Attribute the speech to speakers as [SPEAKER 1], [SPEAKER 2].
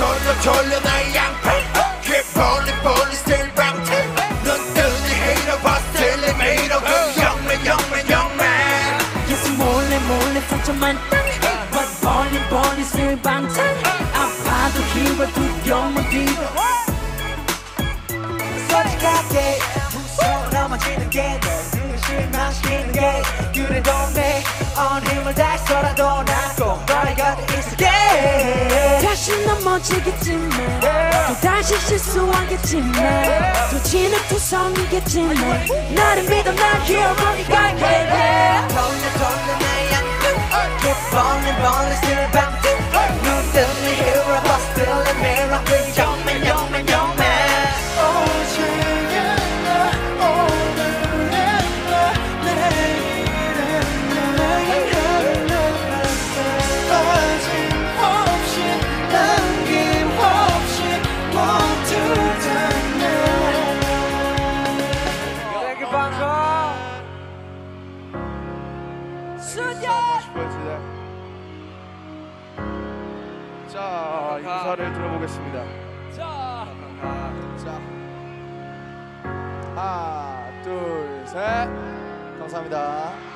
[SPEAKER 1] 돌려 나의 양팔 Keep rolling rolling still bounty 눈 뜨는 hater 봤을 내 매일 그 영맨
[SPEAKER 2] 계속 몰래 상처만 땅 But balling still 방탄 아파도 힘을 두려움은 뒤로
[SPEAKER 3] 솔직하게 무서워 넘어지는 게 널 실망시키는 게 그래도 매온 힘을 다해서라도 난 꼭 너의 곁에 있을게
[SPEAKER 2] 다시 넘어지겠지만 또 다시 실수하겠지만 또 진흙투성이겠지만 나를 믿어 난 기어보니 갈게
[SPEAKER 3] 돌려 나의 양팔 Keep rolling still bounty 눈 뜨는 hero but still a mirror 그 영맨
[SPEAKER 4] 자, 인사를 들어보겠습니다.
[SPEAKER 5] 자,
[SPEAKER 4] 하나, 둘, 셋. 감사합니다.